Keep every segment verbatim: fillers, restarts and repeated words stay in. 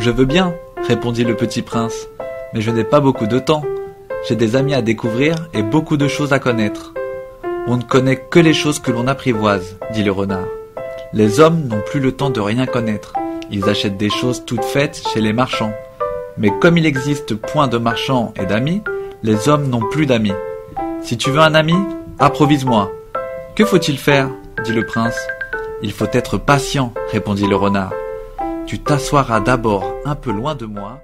Je veux bien, répondit le petit prince, mais je n'ai pas beaucoup de temps. J'ai des amis à découvrir et beaucoup de choses à connaître. On ne connaît que les choses que l'on apprivoise, dit le renard. Les hommes n'ont plus le temps de rien connaître. Ils achètent des choses toutes faites chez les marchands. Mais comme il existe point de marchands et d'amis, les hommes n'ont plus d'amis. Si tu veux un ami, approvise-moi. Que faut-il faire, dit le prince. Il faut être patient, répondit le renard. Tu t'assoiras d'abord un peu loin de moi.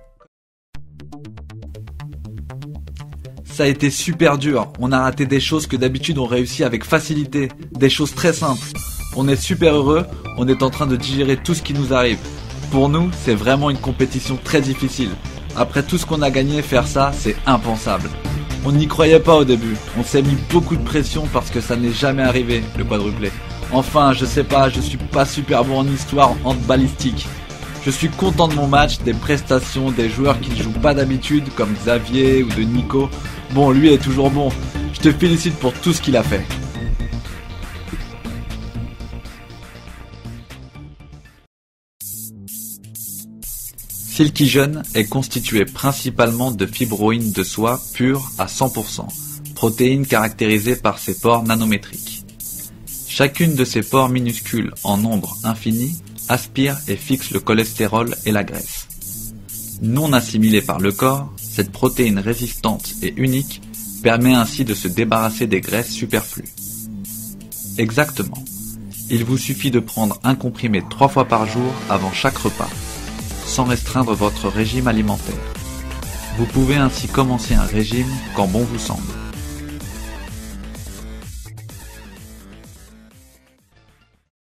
Ça a été super dur, on a raté des choses que d'habitude on réussit avec facilité, des choses très simples. On est super heureux, on est en train de digérer tout ce qui nous arrive. Pour nous, c'est vraiment une compétition très difficile. Après tout ce qu'on a gagné, faire ça, c'est impensable. On n'y croyait pas au début, on s'est mis beaucoup de pression parce que ça n'est jamais arrivé, le quadruplé. Enfin, je sais pas, je suis pas super bon en histoire handballistique. Je suis content de mon match, des prestations, des joueurs qui ne jouent pas d'habitude, comme Xavier ou de Nico. Bon, lui est toujours bon. Je te félicite pour tout ce qu'il a fait. Silky Jeune est constitué principalement de fibroïnes de soie pure à cent pour cent, protéines caractérisées par ses pores nanométriques. Chacune de ces pores minuscules en nombre infini aspire et fixe le cholestérol et la graisse. Non assimilée par le corps, cette protéine résistante et unique permet ainsi de se débarrasser des graisses superflues. Exactement. Il vous suffit de prendre un comprimé trois fois par jour avant chaque repas, sans restreindre votre régime alimentaire. Vous pouvez ainsi commencer un régime quand bon vous semble.